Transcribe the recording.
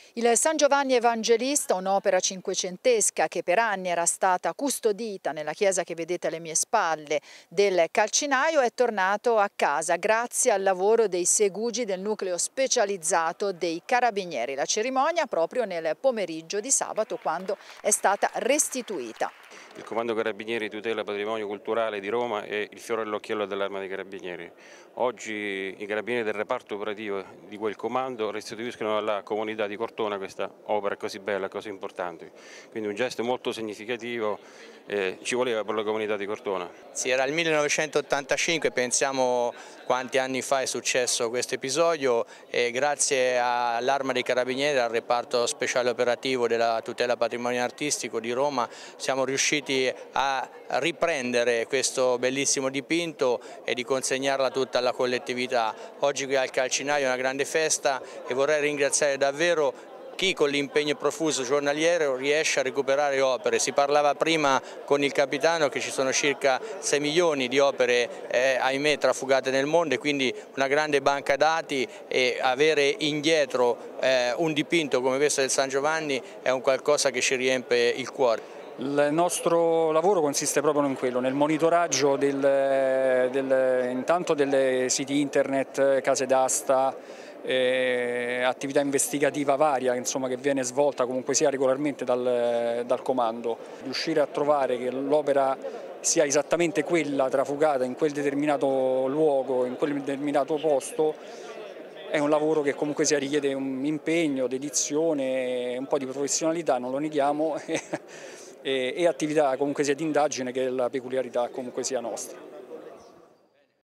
Il San Giovanni Evangelista, un'opera cinquecentesca che per anni era stata custodita nella chiesa che vedete alle mie spalle del Calcinaio, è tornato a casa grazie al lavoro dei segugi del nucleo specializzato dei Carabinieri. La cerimonia proprio nel pomeriggio di sabato, quando è stata restituita. Il Comando Carabinieri tutela patrimonio culturale di Roma e il fiore all'occhiello dell'Arma dei Carabinieri. Oggi i carabinieri del reparto operativo di quel comando restituiscono alla comunità di Cortona questa opera così bella, così importante. Quindi un gesto molto significativo ci voleva per la comunità di Cortona. Sì, era il 1985, pensiamo quanti anni fa è successo questo episodio e grazie all'Arma dei Carabinieri, al reparto speciale operativo della tutela patrimonio artistico di Roma, siamo riusciti a riprendere questo bellissimo dipinto e di consegnarla a tutta la collettività. Oggi qui al Calcinaio è una grande festa e vorrei ringraziare davvero chi con l'impegno profuso giornaliero riesce a recuperare opere. Si parlava prima con il capitano che ci sono circa 6 milioni di opere ahimè trafugate nel mondo e quindi una grande banca dati, e avere indietro un dipinto come questo del San Giovanni è un qualcosa che ci riempie il cuore. Il nostro lavoro consiste proprio in quello, nel monitoraggio intanto delle siti internet, case d'asta, attività investigativa varia insomma, che viene svolta comunque sia regolarmente dal comando. Riuscire a trovare che l'opera sia esattamente quella trafugata in quel determinato luogo, in quel determinato posto, è un lavoro che comunque sia richiede un impegno, dedizione, un po' di professionalità, non lo neghiamo, e attività comunque sia di indagine, che è la peculiarità comunque sia nostra.